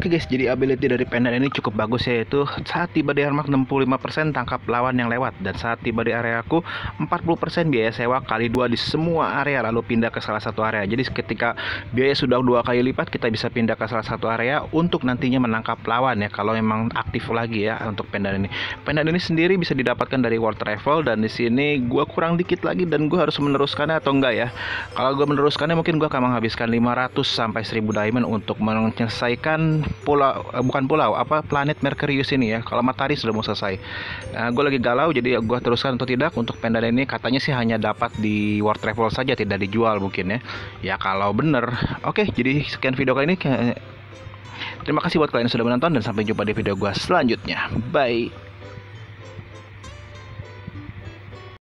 Oke guys, jadi ability dari Pendan ini cukup bagus, yaitu saat tiba di area 65% tangkap lawan yang lewat, dan saat tiba di area aku 40% biaya sewa kali 2 di semua area, lalu pindah ke salah satu area. Jadi ketika biaya sudah 2 kali lipat, kita bisa pindah ke salah satu area untuk nantinya menangkap lawan ya, kalau memang aktif lagi ya untuk Pendan ini. Pendan ini sendiri bisa didapatkan dari World Travel, dan di sini gua kurang dikit lagi dan gua harus meneruskannya atau enggak ya. Kalau gua meneruskannya mungkin gua akan menghabiskan 500 sampai 1000 diamond untuk menyelesaikan planet Mercurius ini ya. Kalau matahari sudah mau selesai. Gue lagi galau, jadi gue teruskan atau tidak untuk Pendan ini. Katanya sih hanya dapat di World Travel saja, tidak dijual mungkin ya. Ya kalau bener. Oke, jadi sekian video kali ini. Terima kasih buat kalian yang sudah menonton, dan sampai jumpa di video gue selanjutnya. Bye.